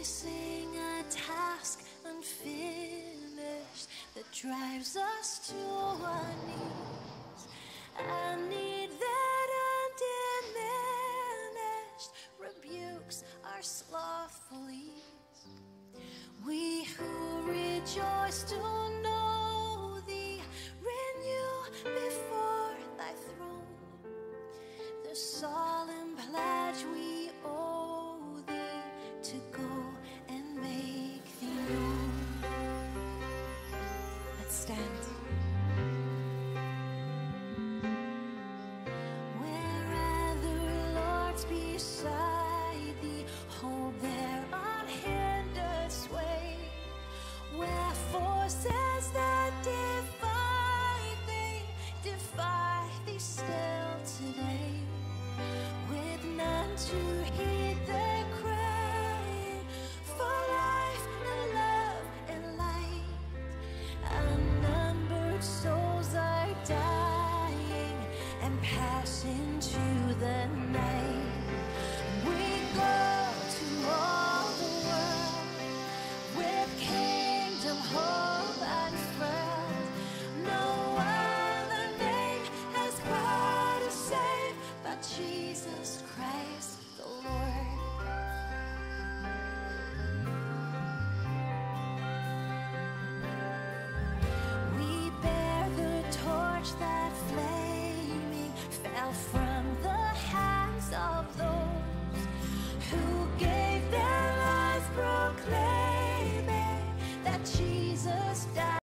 facing a task unfinished that drives us to our knees. I need that undiminished rebukes our slothful ease. We who rejoice to know thee, renew before thy throne the solemn pledge we owe thee to go and make thee known. Let's stand. Beside thee, hold their unhindered sway, where forces that defy thee still today, with none to heed their crying for life and love and light. Unnumbered souls are dying and passing to the night. We go to all the world with kingdom hope unfurled. No other name has power to save but Jesus Christ the Lord. We bear the torch that flaming fell from the hands of those who gave their lives proclaiming that Jesus died.